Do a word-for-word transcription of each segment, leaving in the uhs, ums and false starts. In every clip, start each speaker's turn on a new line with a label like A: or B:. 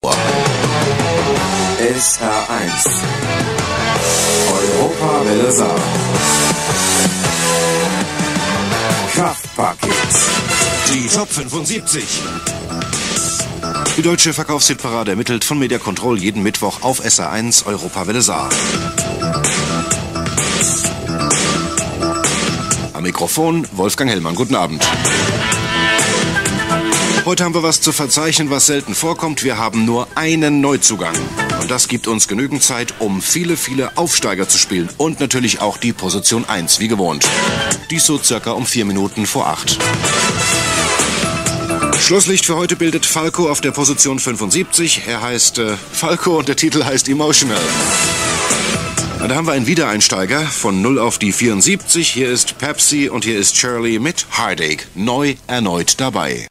A: S R eins Europawelle Saar. Kraftpaket.
B: Die Top fünfundsiebzig. Die deutsche Verkaufshitparade ermittelt von Media Control jeden Mittwoch auf S R eins Europawelle Saar. Am Mikrofon Wolfgang Hellmann. Guten Abend. Heute haben wir was zu verzeichnen, was selten vorkommt. Wir haben nur einen Neuzugang. Und das gibt uns genügend Zeit, um viele, viele Aufsteiger zu spielen. Und natürlich auch die Position eins, wie gewohnt. Dies so circa um vier Minuten vor acht. Schlusslicht für heute bildet Falco auf der Position fünfundsiebzig. Er heißt äh, Falco und der Titel heißt Emotional. Und da haben wir einen Wiedereinsteiger von null auf die vierundsiebzig. Hier ist Pepsi und hier ist Shirley mit Heartache. Neu erneut dabei.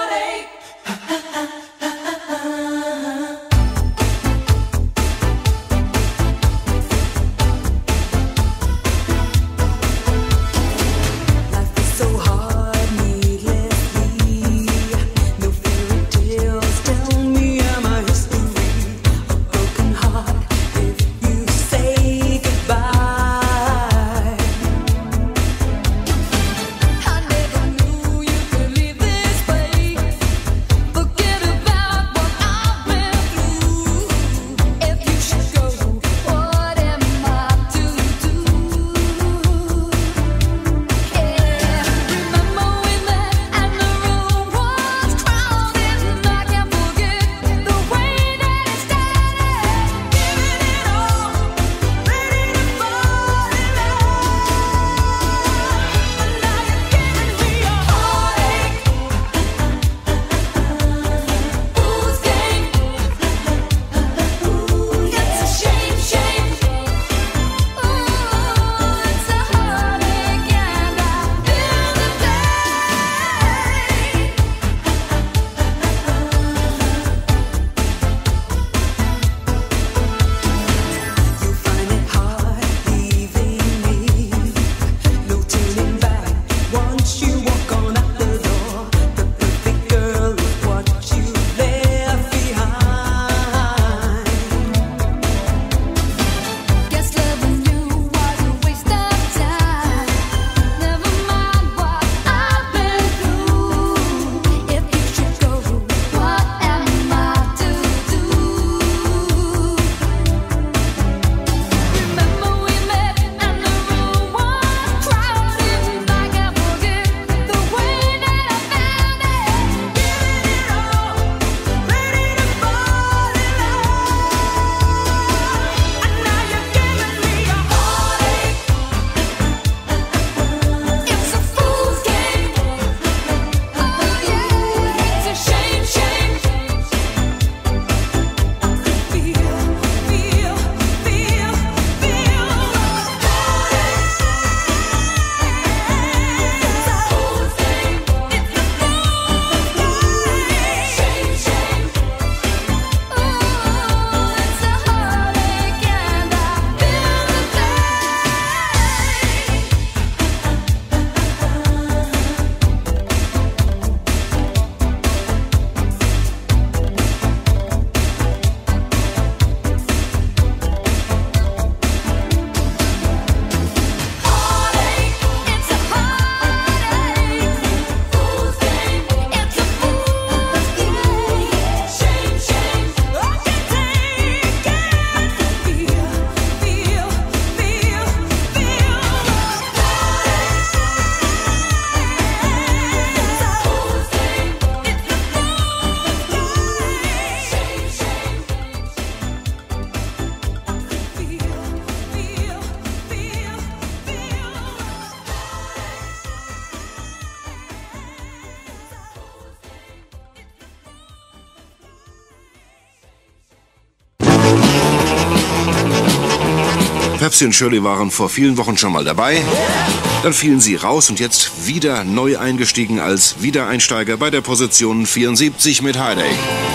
B: Pepsi und Shirley waren vor vielen Wochen schon mal dabei. Dann fielen sie raus und jetzt wieder neu eingestiegen als Wiedereinsteiger bei der Position vierundsiebzig mit Heartache.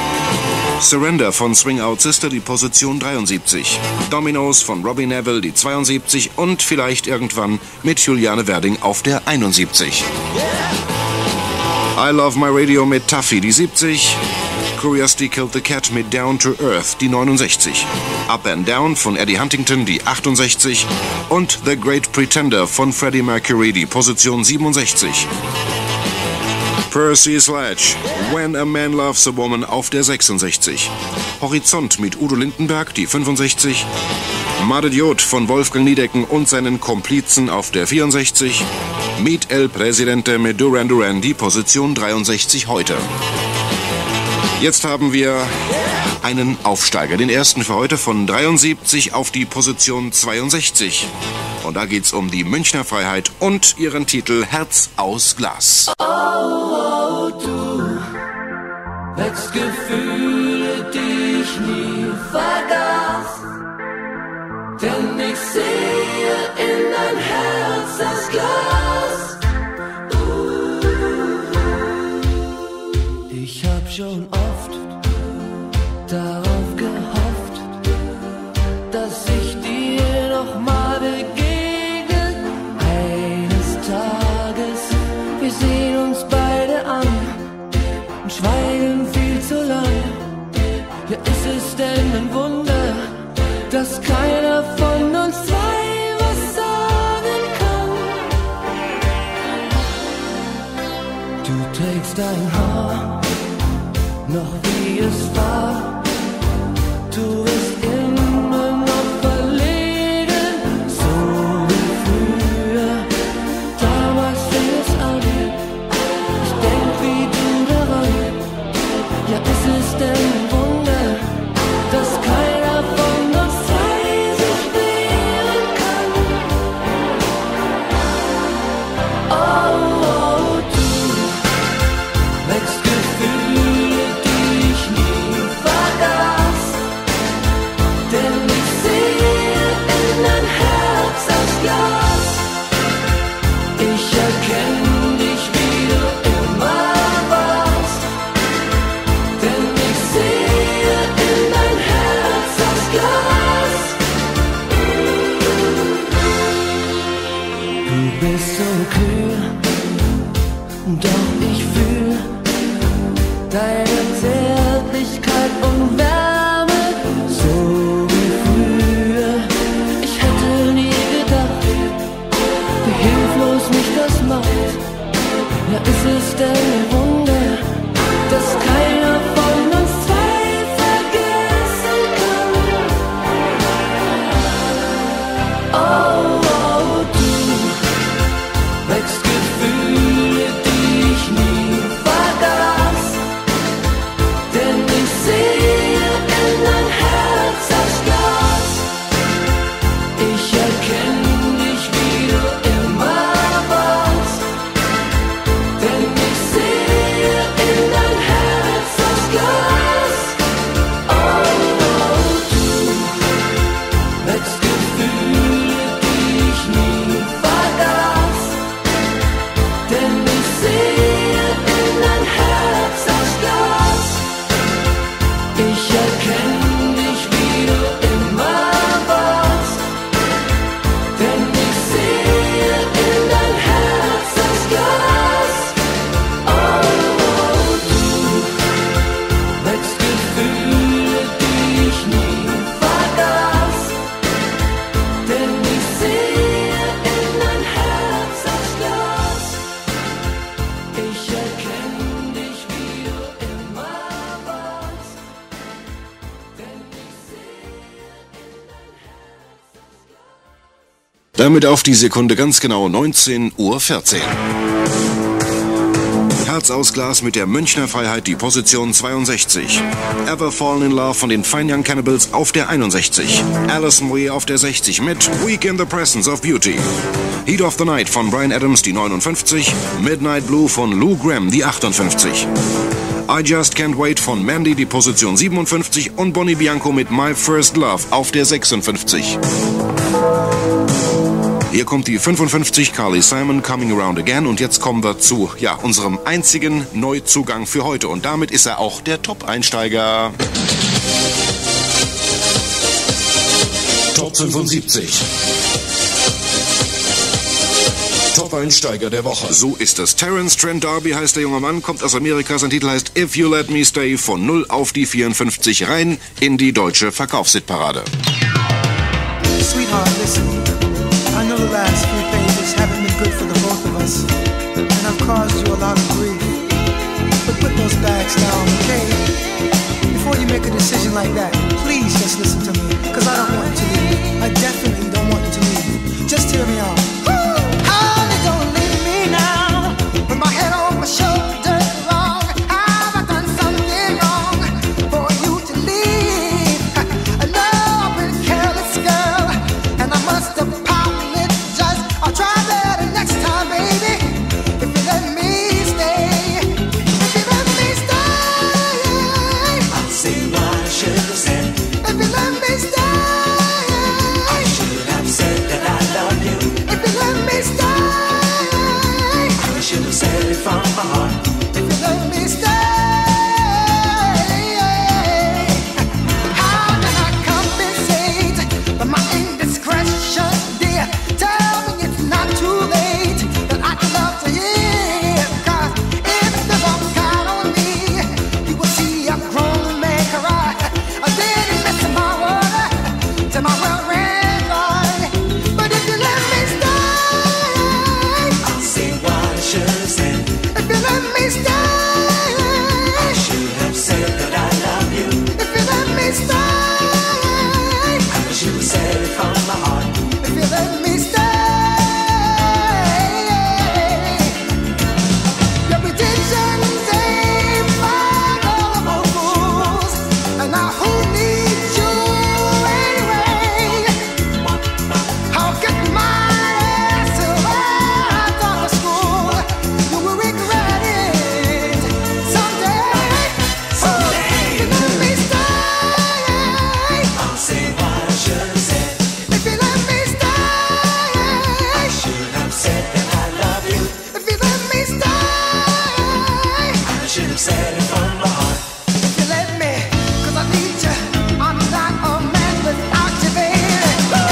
B: Surrender von Swing Out Sister die Position dreiundsiebzig. Dominoes von Robbie Neville die zweiundsiebzig und vielleicht irgendwann mit Juliane Werding auf der einundsiebzig. I Love My Radio mit Tuffy die siebzig. Curiosity Killed the Cat mit Down to Earth, die neunundsechzig. Up and Down von Eddie Huntington, die achtundsechzig. Und The Great Pretender von Freddie Mercury, die Position siebenundsechzig. Percy Sledge, When a Man Loves a Woman auf der sechsundsechzig. Horizont mit Udo Lindenberg, die fünfundsechzig. Maridiot von Wolfgang Niedecken und seinen Komplizen auf der vierundsechzig. Meet El Presidente mit Duran Duran, die Position dreiundsechzig heute. Jetzt haben wir einen Aufsteiger, den ersten für heute, von dreiundsiebzig auf die Position zweiundsechzig. Und da geht's um die Münchner Freiheit und ihren Titel Herz aus Glas.
C: Oh, oh, du wächst Gefühle, die ich nie vergaß. Denn ich sehe in dein Herz das Glas. Uh, ich hab schon oft darauf gehofft, dass ich dir noch mal begegne. Eines Tages, wir sehen uns beide an und schweigen viel zu lang. Ja, ist es denn ein Wunder, dass keiner von uns zwei was sagen kann? Du trägst dein Haar noch wie es war. Du bist immer noch verlegen, so wie früher. Damals fing es an, ich denk wie du daran. Ja, ist es denn ein Wunder, dass keiner von uns zwei sich wehren kann? Oh, oh, du wächst Gefühle, die ich nie vergaß. Denn ich sehe in dein Herz das Glas. Ich erkenn dich, wie du immer warst. Denn ich sehe in dein Herz das Glas. Du bist so kühl, doch ich fühl deine Zärtlichkeit und Wärme, so wie früher. Ich hätte nie gedacht, wie hilflos mich das macht. Ja, ist es denn ein Wunder, dass keiner von uns zwei vergessen kann? Oh, oh, du wächst Gefühle, die ich nie vergaß. Denn ich sehe in dein Herz das Glas. Ich erkenn dich, wie du immer warst. Denn ich sehe in dein Herz das Glas. Oh, oh, du wächst Gefühle, die ich nie vergaß. Denn ich sehe in dein Herz das Glas. Ich erkenn dich, wie du immer warst. Denn ich sehe in dein Herz das Glas. Oh, oh, du wächst Gefühle, die ich nie vergaß. Denn ich sehe in dein Herz das Glas. Ich erkenn dich, wie du immer warst. Denn ich sehe in dein Herz das Glas.
B: Damit auf die Sekunde ganz genau neunzehn Uhr vierzehn. Herz aus Glas mit der Münchner Freiheit, die Position zweiundsechzig. Ever Fallen in Love von den Fine Young Cannibals auf der einundsechzig. Alison Moyet auf der sechzig mit Weak in the Presence of Beauty. Heat of the Night von Bryan Adams, die neunundfünfzig. Midnight Blue von Lou Gramm, die achtundfünfzig. I Just Can't Wait von Mandy, die Position siebenundfünfzig. Und Bonnie Bianco mit My First Love auf der sechsundfünfzig. Hier kommt die fünfundfünfzig, Carly Simon, Coming Around Again. Und jetzt kommen wir zu, ja, unserem einzigen Neuzugang für heute. Und damit ist er auch der Top-Einsteiger. Top fünfundsiebzig. Top-Einsteiger der Woche. So ist es. Terence Trent D'Arby heißt der junge Mann, kommt aus Amerika. Sein Titel heißt If You Let Me Stay, von null auf die vierundfünfzig, rein in die deutsche Verkaufshitparade.
D: Sweetheart, listen. I know the last few pages haven't been good for the both of us, and I've caused you a lot of grief. But put those bags down, okay? Before you make a decision like that, please just listen to me, because I don't want you to leave. I definitely don't want you to leave. Just hear me out. Honey, don't leave me now, with my head on my shoulder. Wrong, have I done something wrong for you to leave? I know I've been careless, girl, and I must apologize. I'll try better next time, baby. If you let me stay, if you let me stay,
C: I'll say what I should have said.
D: if you let me stay.
C: I should have said that I love you.
D: If you let me stay,
C: I should have said it from my heart.
D: if you let me stay, how can I compensate for my indiscretion, dear? Tell me it's not too late, that I'd love to hear. 'Cause if you don't count on me, you will see a grown man cry. I didn't miss my word to my well-read boy. But if you let me stay,
C: I'll say what I should have said.
D: if you let me stay,
C: I should have said that I love you.
D: if you let me stay,
C: I should have said it from my heart.
D: if you let me stay. Your redemption's ain't for gullible fools, and now who needs you anyway? I'll get my ass right out of school. You will regret it someday.
C: Someday.
D: If you let me stay,
C: I'll say what I should have said.
D: if you let me stay,
C: I should have said that I love you.
D: if you let me stay,
C: I should have said it from my heart.
D: if you let me, 'cause I need you. I'm not a man without you, baby.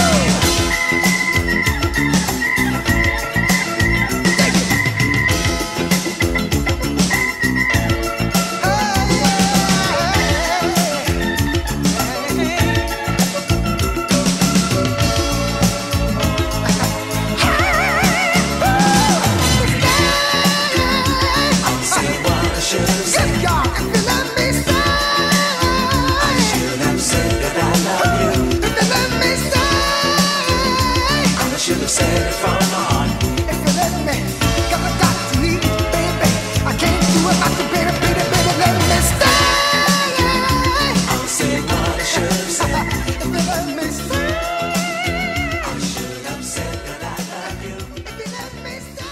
C: I'll say what I should have said.
D: Yes, y'all, if you let me stay,
C: Should have said that I love you.
D: if you let me stay,
C: I should have said it from my heart.
D: if you let me, 'cause I got to leave, baby. I can't do it like you, baby, baby, baby, let me stay.
C: I'll say what I should have said.
D: If you let me stay,
C: I should have said that I love you.
D: if you let me stay,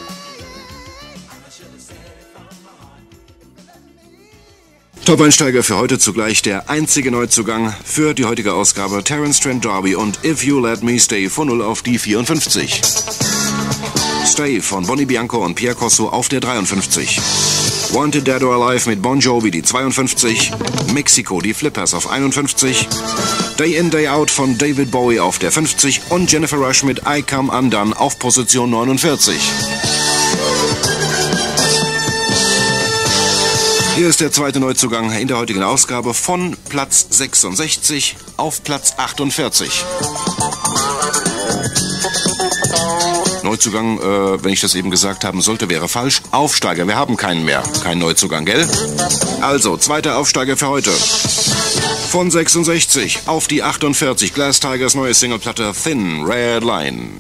C: I should have said it from my heart.
B: Top-Einsteiger für heute, zugleich der einzige Neuzugang für die heutige Ausgabe, Terence Trent D'Arby und If You Let Me Stay, von null auf die vierundfünfzig. Stay von Bonnie Bianco und Pierre Corso auf der dreiundfünfzig. Wanted Dead or Alive mit Bon Jovi, die zweiundfünfzig. Mexico, die Flippers auf einundfünfzig. Day In, Day Out von David Bowie auf der fünfzig und Jennifer Rush mit I Come Undone auf Position neunundvierzig. Hier ist der zweite Neuzugang in der heutigen Ausgabe, von Platz sechsundsechzig auf Platz achtundvierzig. Neuzugang, äh, wenn ich das eben gesagt haben sollte, wäre falsch. Aufsteiger, wir haben keinen mehr. Kein Neuzugang, gell? Also, zweiter Aufsteiger für heute. Von sechsundsechzig auf die achtundvierzig, Glass Tigers neue Singleplatte Thin Red Line.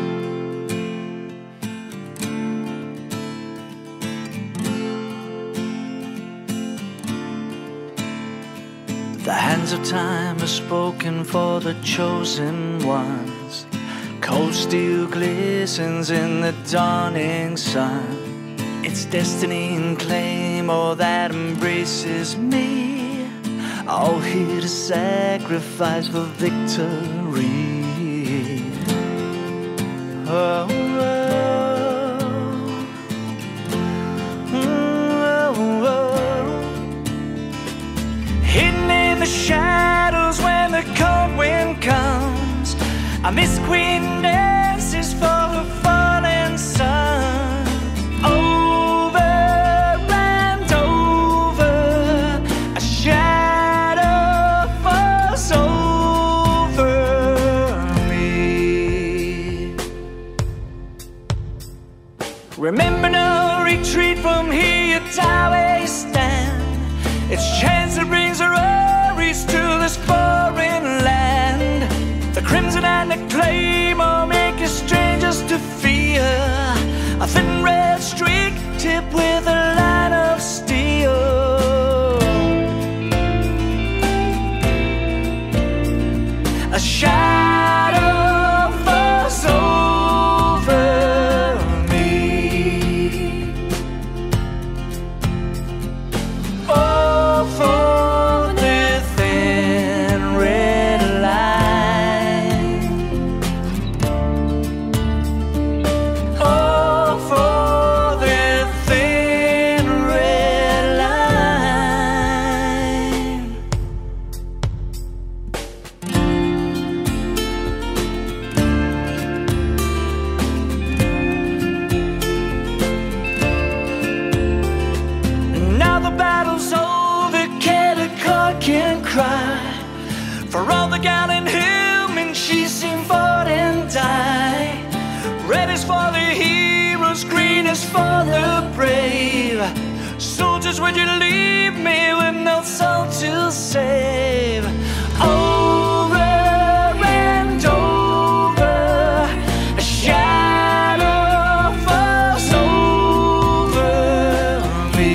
E: The hands of time are spoken for the chosen ones. Cold steel glistens in the dawning sun. It's destiny and claim, all that embraces me. All here to sacrifice for victory. Oh, oh, oh, oh. Hidden in the shadows when the cold wind comes, and this queen dances for her fallen tower we stand. It's chance that brings Auroras to this foreign land. The crimson and the claim all make you strangers to fear. A thin red streak tipped with a line of steel. A shadow falls over me. Oh, for the thin red line. Oh, for the thin red line. Now the battle's over, Caldecott can cry for all the gallant hillmen she's seen fought and die. Red is for the heroes, green is for the brave. Soldiers, would you leave me with no soul to save? Over and over, a shadow falls over me.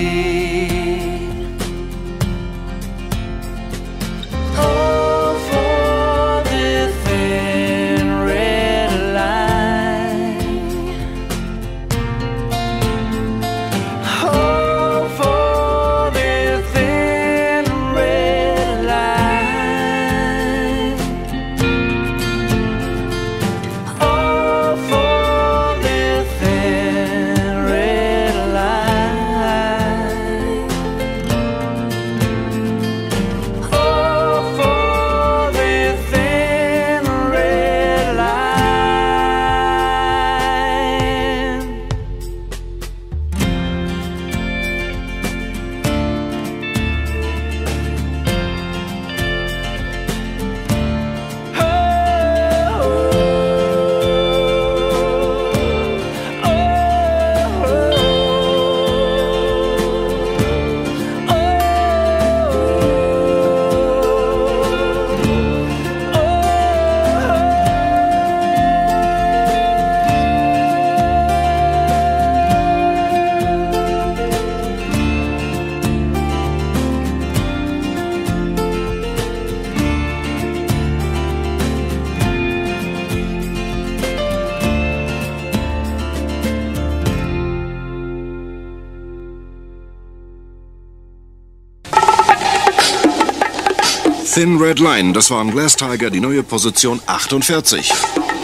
E: Oh, for the thin red line. Oh, for the thin red line. Oh, for the thin red line. Oh, for the thin red line.
B: Thin Red Line, das waren Glass Tiger, die neue Position achtundvierzig.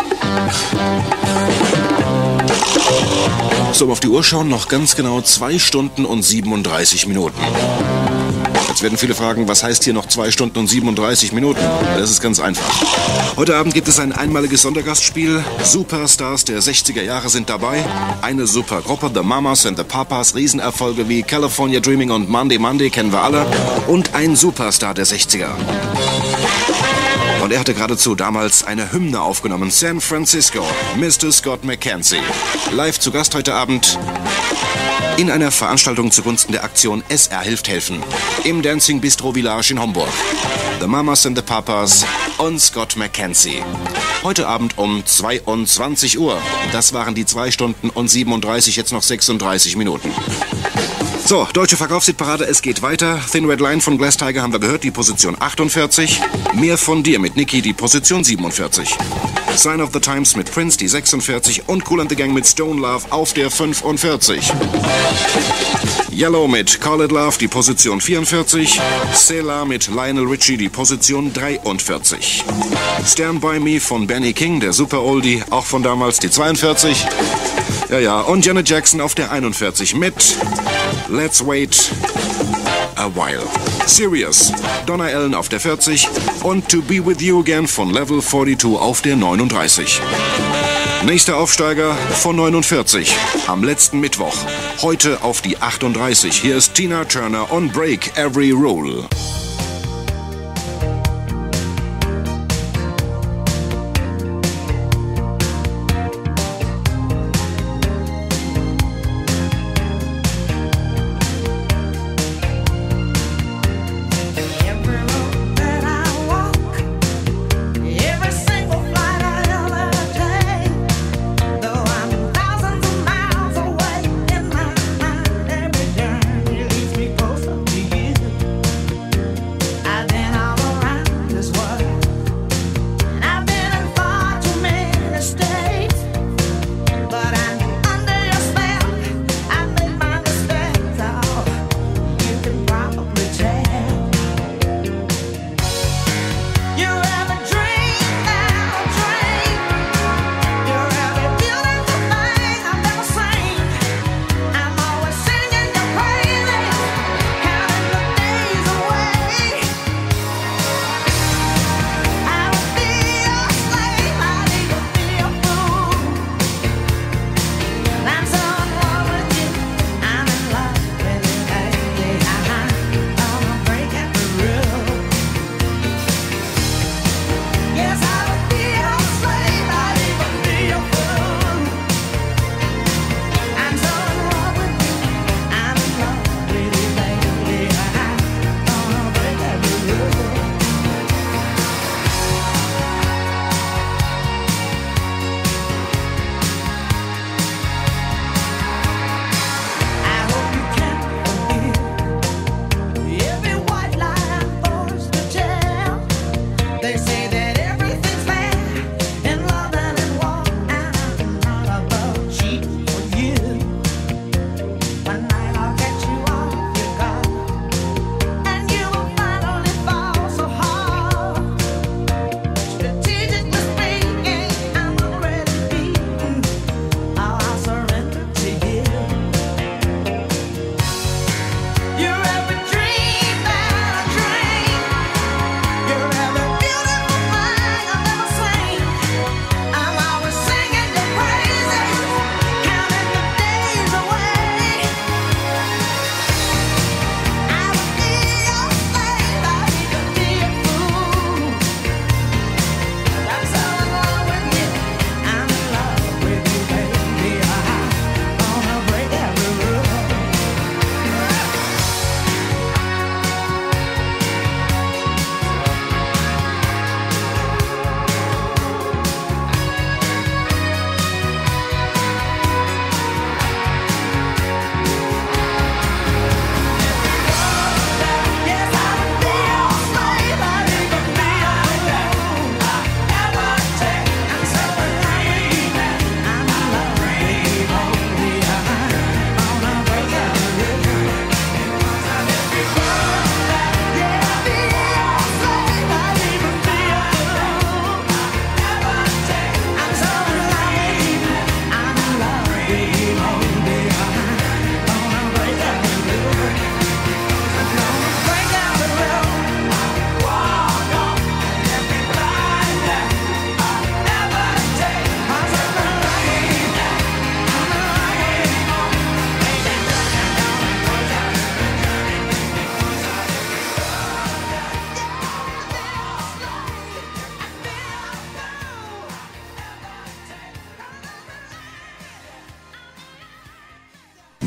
B: So, um auf die Uhr schauen, noch ganz genau zwei Stunden und siebenunddreißig Minuten. Jetzt werden viele fragen, was heißt hier noch zwei Stunden und siebenunddreißig Minuten? Das ist ganz einfach. Heute Abend gibt es ein einmaliges Sondergastspiel. Superstars der sechziger Jahre sind dabei. Eine super Gruppe, The Mamas and the Papas. Riesenerfolge wie California Dreaming und Monday Monday kennen wir alle. Und ein Superstar der sechziger. Und er hatte geradezu damals eine Hymne aufgenommen. San Francisco, Mister Scott McKenzie. Live zu Gast heute Abend in einer Veranstaltung zugunsten der Aktion S R hilft helfen. Im Dancing Bistro Village in Homburg. The Mamas and the Papas und Scott McKenzie. Heute Abend um zweiundzwanzig Uhr. Das waren die zwei Stunden und siebenunddreißig, jetzt noch sechsunddreißig Minuten. So, deutsche Verkaufshitparade, es geht weiter. Thin Red Line von Glass Tiger haben wir gehört, die Position achtundvierzig. Mehr von dir mit Nicky, die Position siebenundvierzig. Sign of the Times mit Prince, die sechsundvierzig. Und Kool and the Gang mit Stone Love auf der fünfundvierzig. Yellow mit Call It Love, die Position vierundvierzig. Selah mit Lionel Richie, die Position dreiundvierzig. Stand By Me von Benny King, der Super Oldie, auch von damals, die zweiundvierzig. Ja, ja, und Janet Jackson auf der einundvierzig mit Let's Wait a While. Serious, Donna Allen auf der vierzig und To Be With You Again von Level zweiundvierzig auf der neununddreißig. Nächster Aufsteiger von neunundvierzig am letzten Mittwoch. Heute auf die achtunddreißig. Hier ist Tina Turner on Break Every Rule.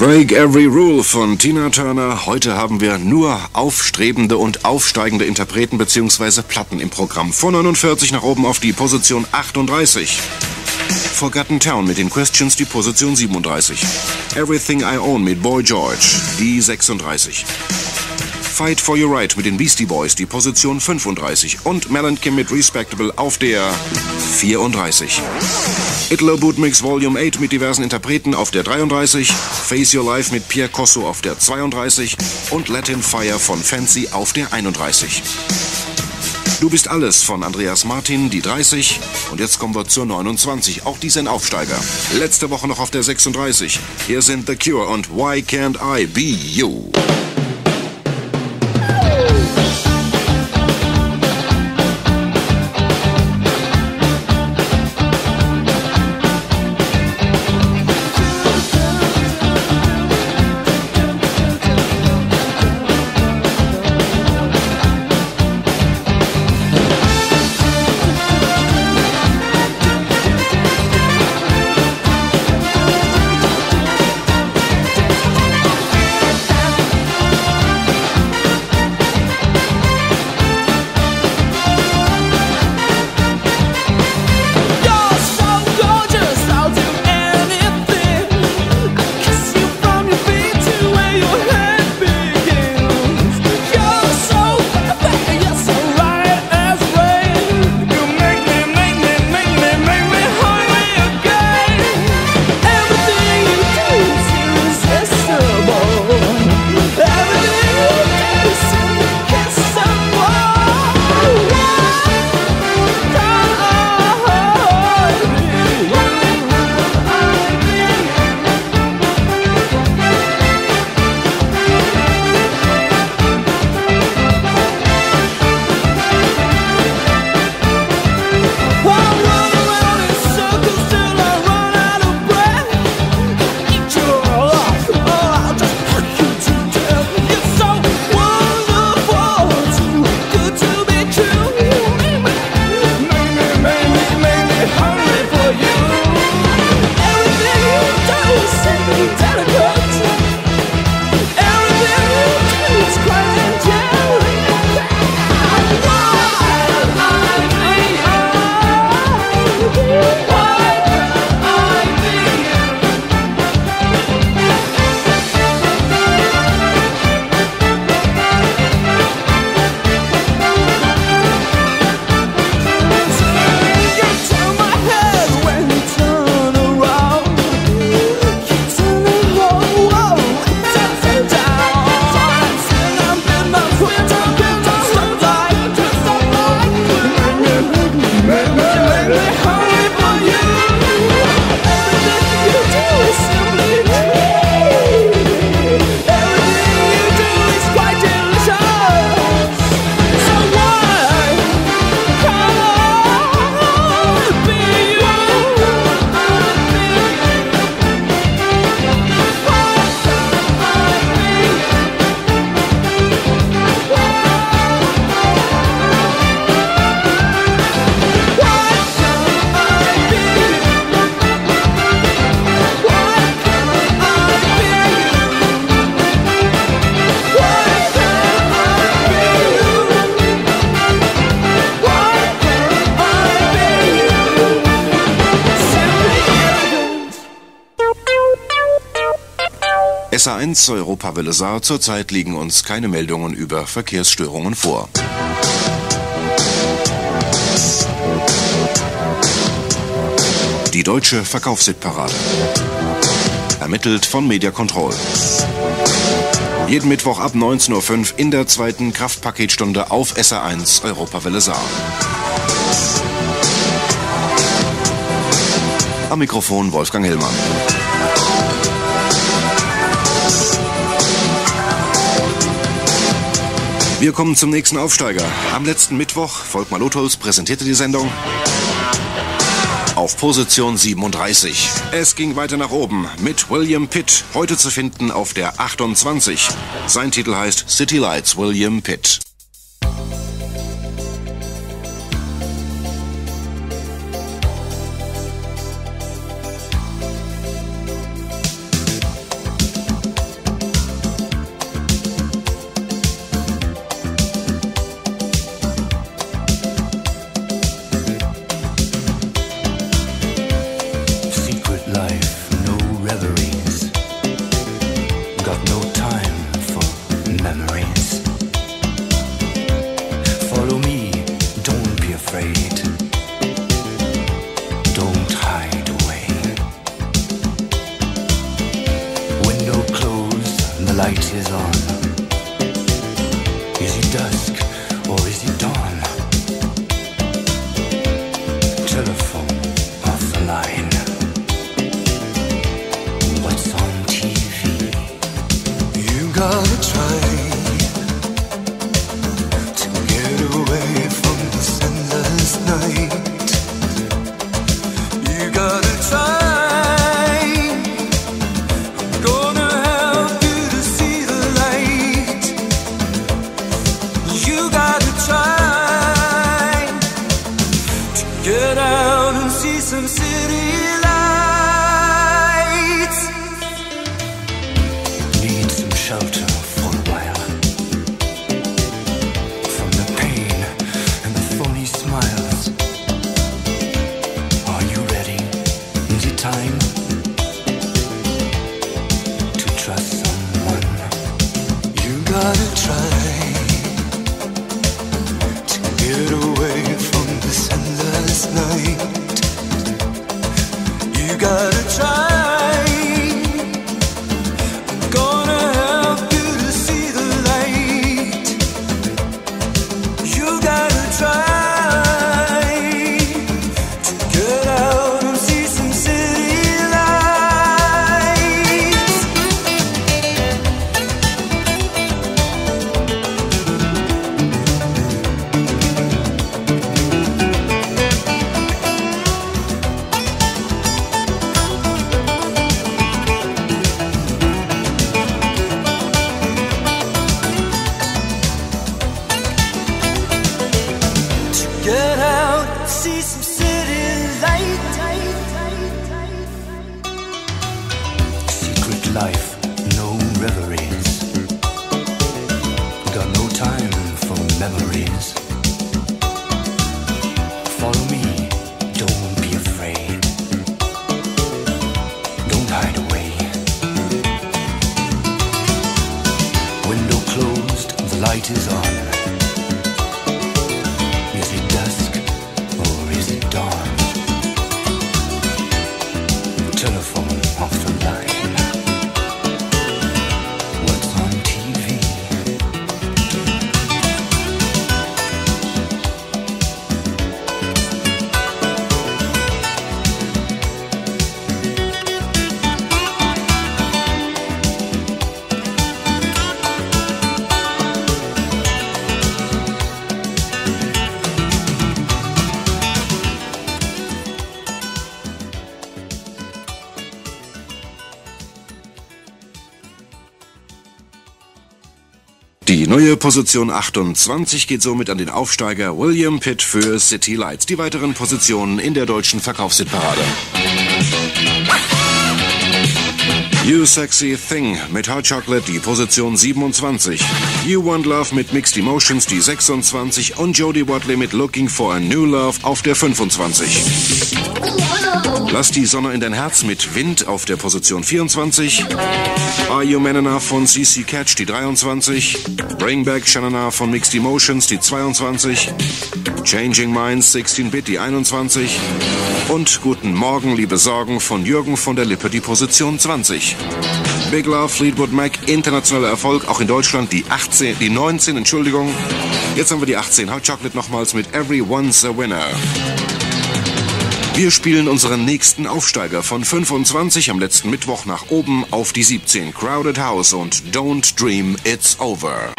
B: Break Every Rule von Tina Turner. Heute haben wir nur aufstrebende und aufsteigende Interpreten bzw. Platten im Programm. Von neunundvierzig nach oben auf die Position achtunddreißig. Forgotten Town mit den Questions die Position siebenunddreißig. Everything I Own mit Boy George die sechsunddreißig. Fight for Your Right mit den Beastie Boys die Position fünfunddreißig. Und Mel and Kim mit Respectable auf der vierunddreißig. Italo Boot Mix Volume acht mit diversen Interpreten auf der dreiunddreißig. Face Your Life mit Pierre Cosso auf der zweiunddreißig. Und Latin Fire von Fancy auf der einunddreißig. Du bist alles von Andreas Martin, die dreißig. Und jetzt kommen wir zur neunundzwanzig. Auch dies ein Aufsteiger. Letzte Woche noch auf der sechsunddreißig. Hier sind The Cure und Why Can't I Be You? S A eins Europawelle Saar. Zurzeit liegen uns keine Meldungen über Verkehrsstörungen vor. Die deutsche Verkaufshitparade. Ermittelt von Media Control. Jeden Mittwoch ab neunzehn Uhr fünf in der zweiten Kraftpaketstunde auf S A eins Europawelle Saar. Am Mikrofon Wolfgang Hillmann. Wir kommen zum nächsten Aufsteiger. Am letzten Mittwoch, Volkmar Lotholz präsentierte die Sendung auf Position siebenunddreißig. Es ging weiter nach oben mit William Pitt, heute zu finden auf der achtundzwanzig. Sein Titel heißt City Lights, William Pitt.
C: Get out and see some city lights.
E: Need some shelter for a while from the pain and the phony smiles. Are you ready? Is it time to trust someone?
C: You gotta try to get away from this endless night. You gotta try. I'm gonna help you to see the light. You gotta try to get out and see some city lights. Get out, see some city light.
E: Secret life, no reveries. Got no time for memories. Follow me, don't be afraid. Don't hide away. Window closed, the light is on. Is it dusk or is it dawn? Telephone off the line. What's on T V?
B: Die neue Position achtundzwanzig geht somit an den Aufsteiger William Pitt für City Lights. Die weiteren Positionen in der deutschen Verkaufshitparade. You Sexy Thing mit Hot Chocolate, die Position siebenundzwanzig. You Want Love mit Mixed Emotions, die sechsundzwanzig. Und Jody Watley mit Looking for a New Love auf der fünfundzwanzig. Lass die Sonne in dein Herz mit Wind auf der Position vierundzwanzig. Are You Man Enough von C C Catch, die dreiundzwanzig. Bring Back Shanana von Mixed Emotions, die zweiundzwanzig. Changing Minds sechzehn Bit, die einundzwanzig. Und Guten Morgen, liebe Sorgen von Jürgen von der Lippe, die Position zwanzig. Big Love, Fleetwood Mac, internationaler Erfolg, auch in Deutschland, die achtzehn, die neunzehn, Entschuldigung. Jetzt haben wir die achtzehn, Hot Chocolate nochmals mit Everyone's a Winner. Wir spielen unseren nächsten Aufsteiger von fünfundzwanzig am letzten Mittwoch nach oben auf die siebzehn. Crowded House und Don't Dream It's Over.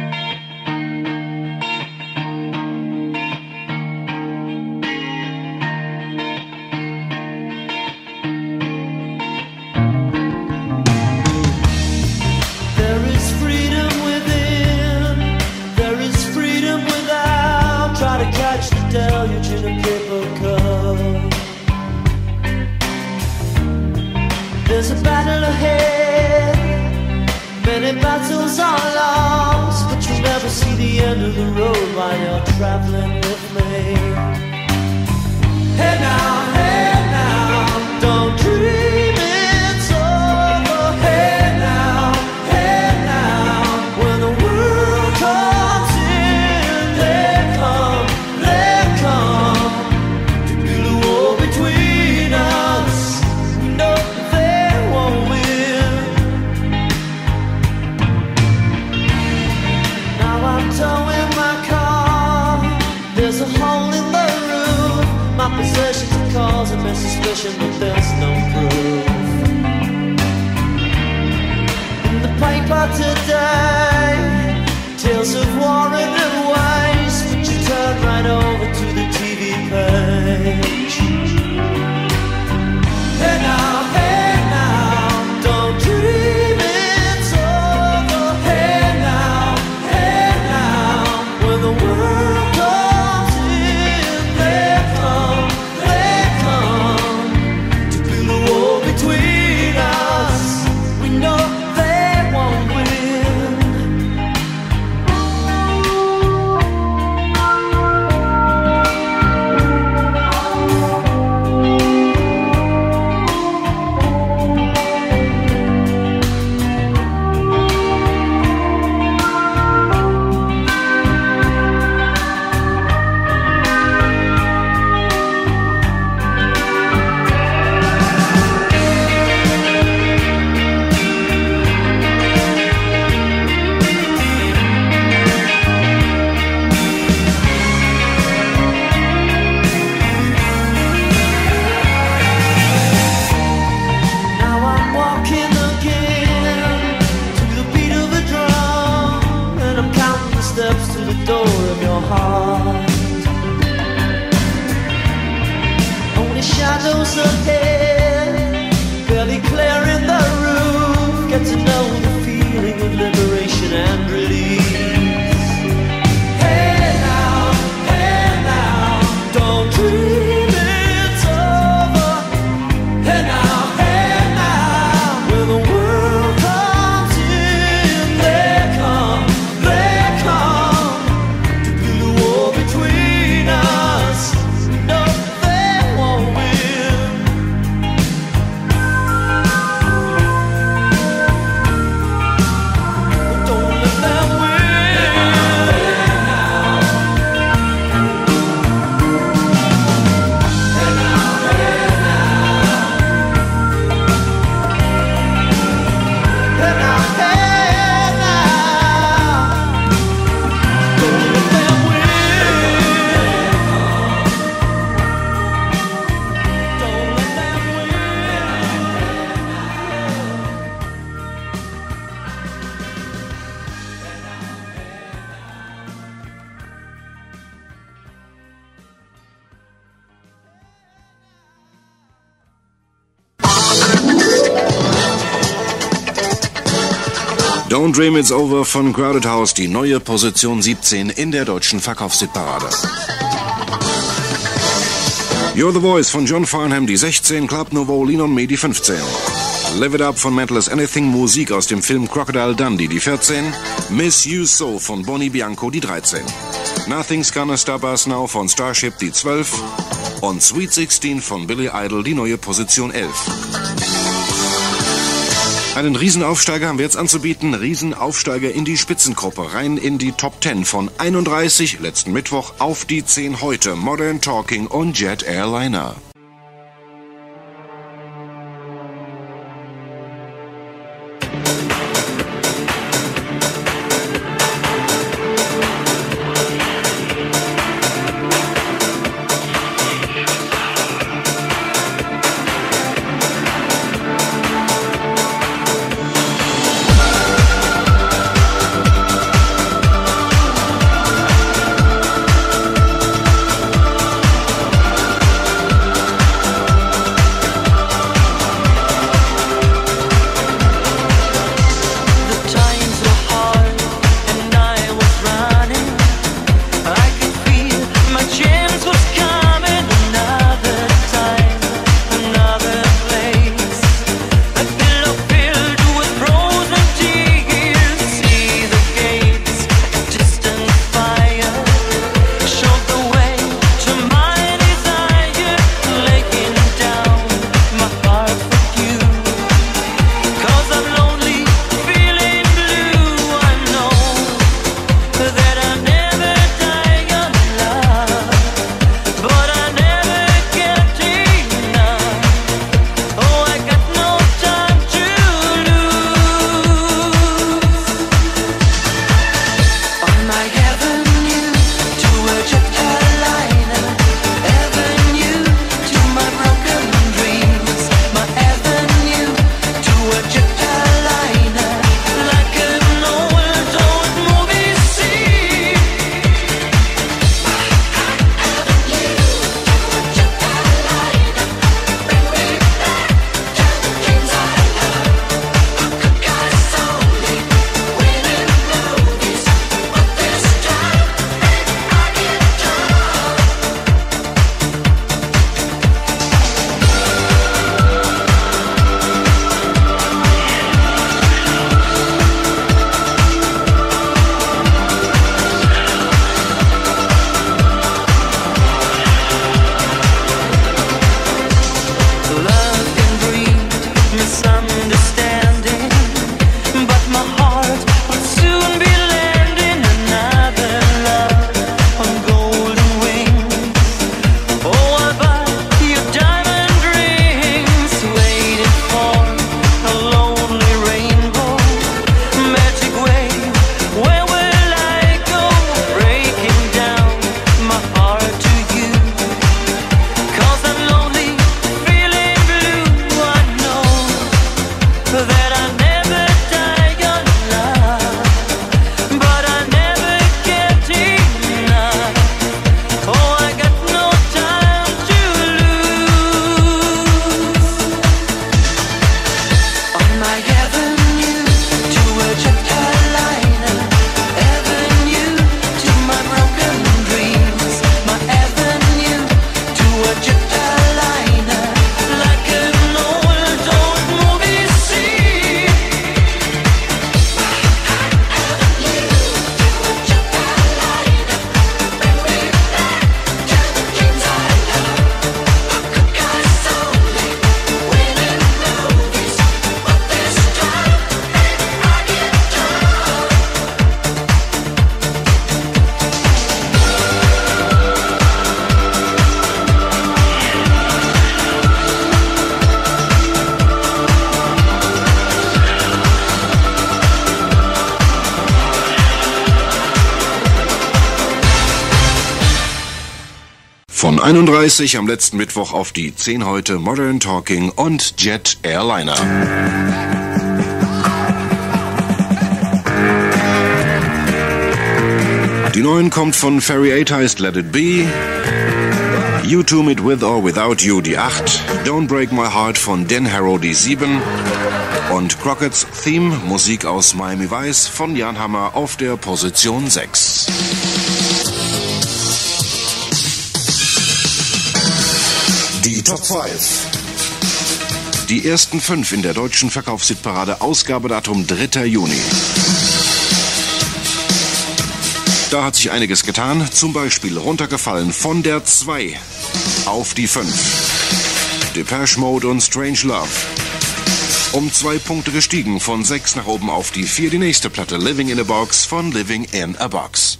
F: There's a battle ahead, many battles are lost, but you'll never see the end of the road while you're traveling with me. Hey now, hey now, don't dream it's over. Hey now, hey now, when the world comes in, they come, they come to build a wall between us. No, towing my car, there's a hole in the roof. My possessions are causing me suspicion, but there's no proof. In the paper today, tales of war and waste, but you turn right over to the T V page. Hey now, hey now, don't dream it's over. Hey now, when the world comes in, they come,
B: Don't Dream It's Over von Crowded House, die neue Position siebzehn in der deutschen Verkaufshitparade. You're the Voice von John Farnham, die sechzehn, Club Nouveau, Lean on Me, die fünfzehn. Live It Up von Mental as Anything, Musik aus dem Film Crocodile Dundee, die vierzehn. Miss You So von Bonnie Bianco, die dreizehn. Nothing's Gonna Stop Us Now von Starship, die zwölf. Und Sweet sechzehn von Billy Idol, die neue Position elf. Einen Riesenaufsteiger haben wir jetzt anzubieten. Riesenaufsteiger in die Spitzengruppe. Rein in die Top zehn von einunddreißig letzten Mittwoch auf die zehn heute. Modern Talking und Jet Airliner. Von einunddreißig am letzten Mittwoch auf die zehn heute Modern Talking und Jet Airliner. Die neun kommt von Ferry eight, heißt Let It Be. U two mit With or Without You die acht, Don't Break My Heart von Dan Harrow die sieben und Crockett's Theme, Musik aus Miami Vice von Jan Hammer auf der Position sechs. Die Top fünf. Die ersten fünf in der deutschen Verkaufshitparade, Ausgabedatum dritter Juni. Da hat sich einiges getan, zum Beispiel runtergefallen von der zwei auf die fünf. Depeche Mode und Strange Love. Um zwei Punkte gestiegen, von sechs nach oben auf die vier. Die nächste Platte, Living in a Box von Living in a Box.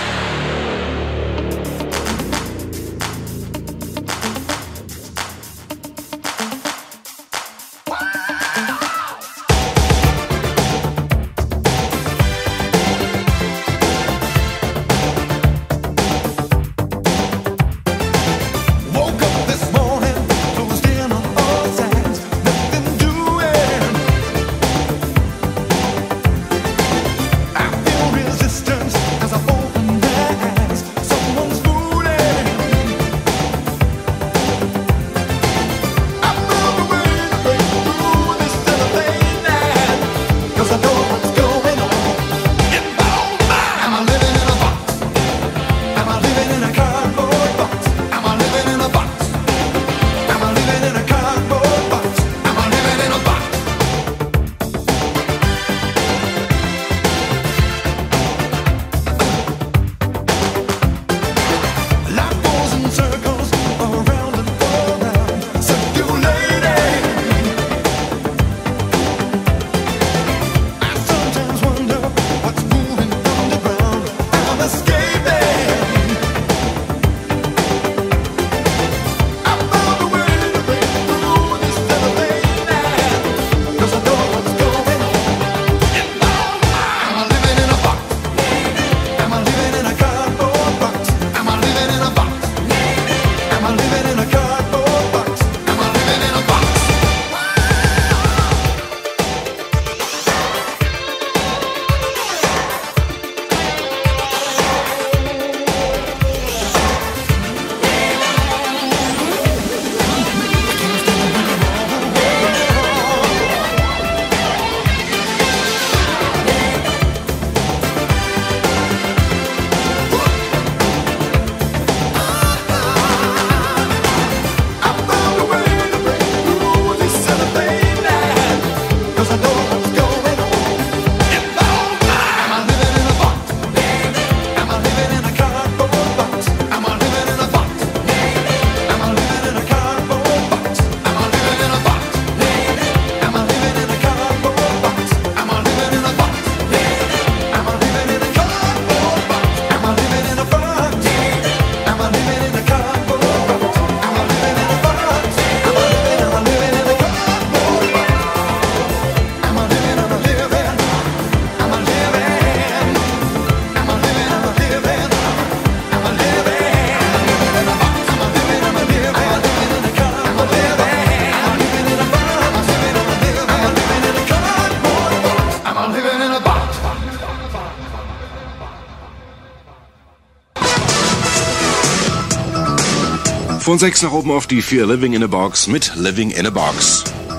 B: Von sechs nach oben auf die vier, Living in a Box mit Living in a Box.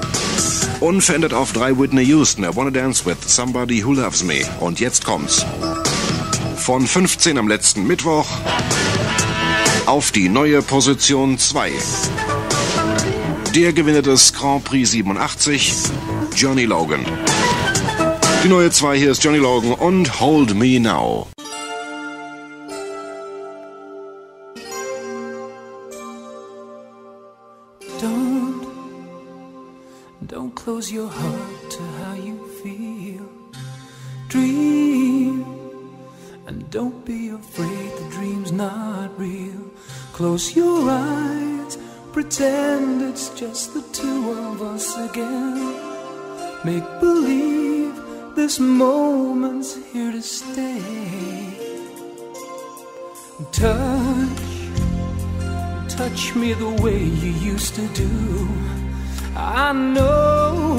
B: Unverändert auf drei, Whitney Houston, I Wanna Dance with Somebody Who Loves Me. Und jetzt kommt's. Von fünfzehn am letzten Mittwoch auf die neue Position zwei. Der Gewinner des Grand Prix siebenundachtzig, Johnny Logan. Die neue zwei, hier ist Johnny Logan und Hold Me Now.
G: Don't, don't close your heart to how you feel. Dream, and don't be afraid the dream's not real. Close your eyes, pretend it's just the two of us again. Make believe this moment's here to stay. Touch, touch me the way you used to do. I know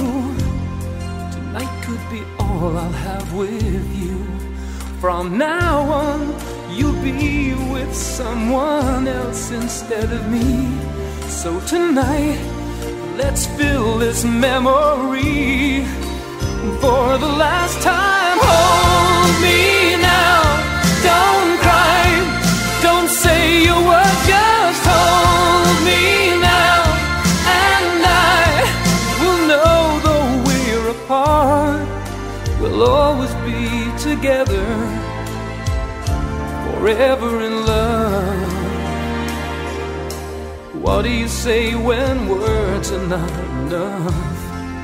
G: tonight could be all I'll have with you. From now on, you'll be with someone else instead of me. So tonight, let's fill this memory for the last time. Hold me now, don't cry, don't say a word, just hold me now, and I will know though we're apart, we'll always be together, forever in love. What do you say when words are not enough?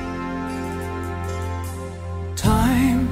G: Time,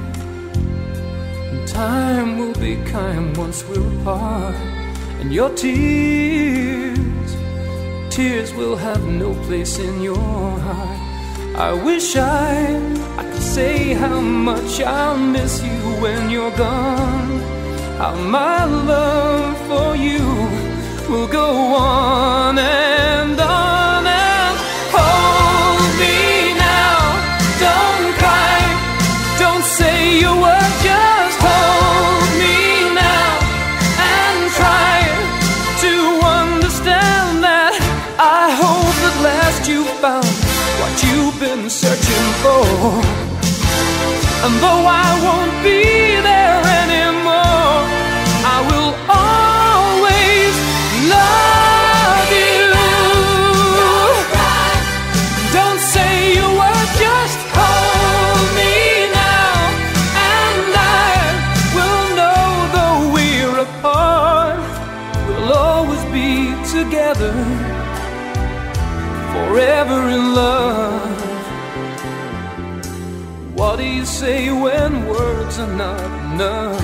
G: time will be kind once we're apart. And your tears, tears will have no place in your heart. I wish I, I could say how much I'll miss you when you're gone. How my love for you will go on and on and hold me now. Don't cry, don't say a word, just hold me now and try to understand that I hope at last you found what you've been searching for. And though I won't be there anymore, I will always love you. Don't say a word, just hold me now, and I will know though we're apart, we'll always be together, forever in love. What do you say when words are not enough?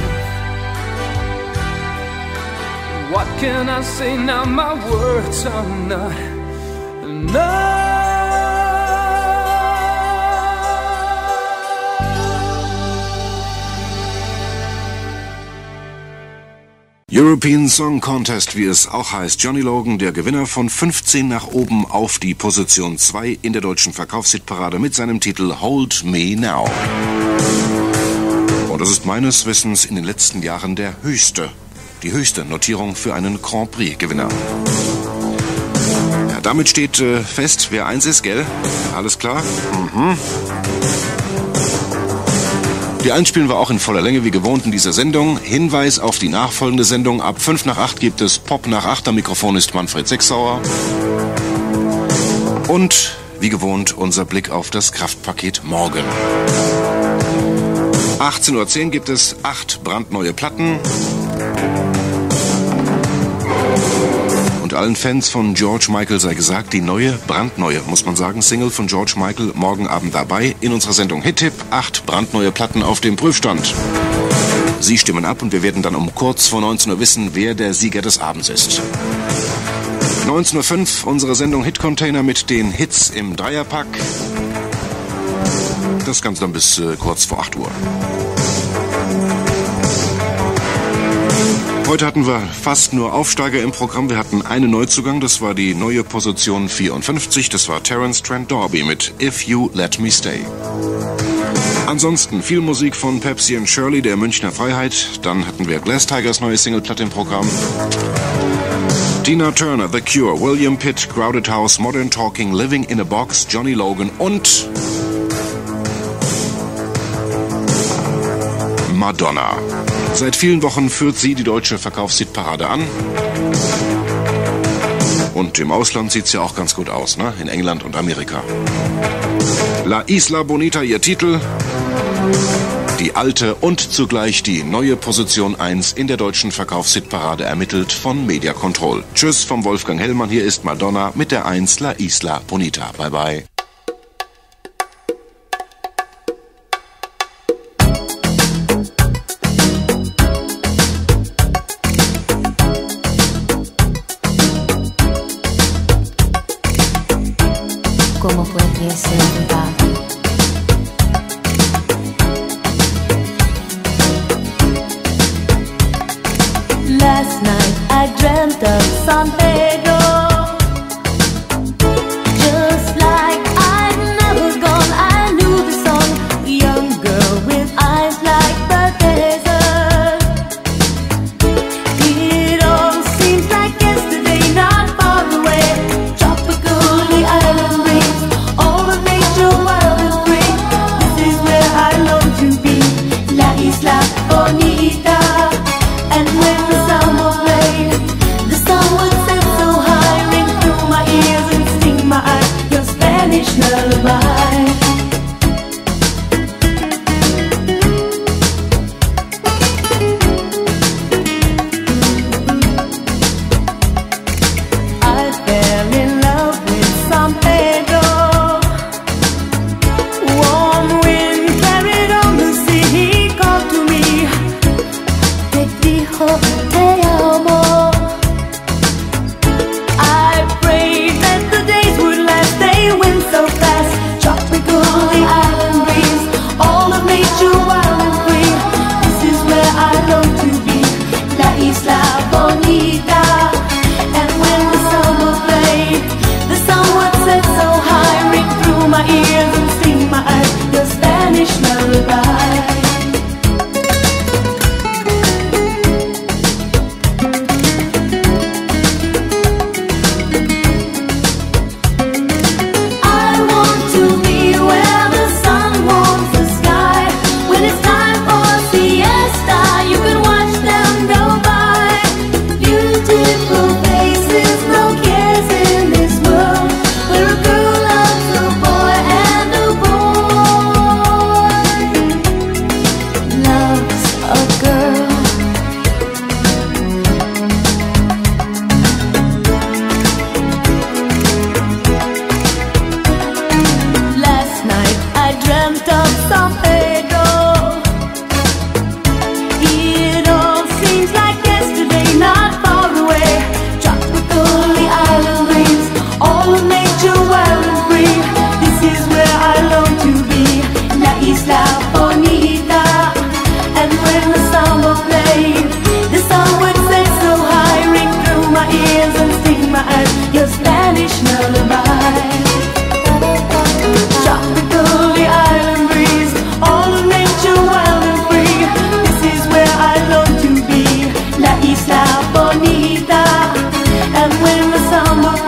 G: What can I say now? My words are not enough.
B: European Song Contest, wie es auch heißt. Johnny Logan, der Gewinner von fünfzehn nach oben auf die Position zwei in der deutschen Verkaufshitparade mit seinem Titel Hold Me Now. Und das ist meines Wissens in den letzten Jahren der höchste, die höchste Notierung für einen Grand Prix-Gewinner. Ja, damit steht äh, fest, wer eins ist, gell? Alles klar? Mhm. Die eins spielen wir auch in voller Länge wie gewohnt in dieser Sendung. Hinweis auf die nachfolgende Sendung. Ab fünf nach acht gibt es Pop nach acht. Am Mikrofon ist Manfred Sechsauer. Und wie gewohnt unser Blick auf das Kraftpaket morgen. achtzehn Uhr zehn gibt es acht brandneue Platten. Und allen Fans von George Michael sei gesagt, die neue, brandneue, muss man sagen, Single von George Michael morgen Abend dabei in unserer Sendung Hit-Tipp. Acht brandneue Platten auf dem Prüfstand. Sie stimmen ab und wir werden dann um kurz vor neunzehn Uhr wissen, wer der Sieger des Abends ist. neunzehn Uhr fünf unsere Sendung Hit-Container mit den Hits im Dreierpack. Das Ganze dann bis äh, kurz vor acht Uhr. Heute hatten wir fast nur Aufsteiger im Programm. Wir hatten einen Neuzugang, das war die neue Position vierundfünfzig. Das war Terence Trent D'Arby mit If You Let Me Stay. Ansonsten viel Musik von Pepsi and Shirley, der Münchner Freiheit. Dann hatten wir Glass Tigers neue Singleplatte im Programm. Tina Turner, The Cure, William Pitt, Crowded House, Modern Talking, Living in a Box, Johnny Logan und Madonna. Seit vielen Wochen führt sie die deutsche Verkaufshitparade an. Und im Ausland sieht es ja auch ganz gut aus, ne? In England und Amerika. La Isla Bonita, ihr Titel. Die alte und zugleich die neue Position eins in der deutschen Verkaufshitparade ermittelt von Media Control. Tschüss vom Wolfgang Hellmann, hier ist Madonna mit der eins La Isla Bonita. Bye bye.
H: ¿Cómo puede ser verdad? Last night I dreamt of San Pedro, just like I'd never gone. I knew the song, a young girl with eyes like the desert. night, your Spanish lullaby. Tropical, the island breeze, all of nature wild and free. This is where I long to be, La Isla Bonita. And when the summer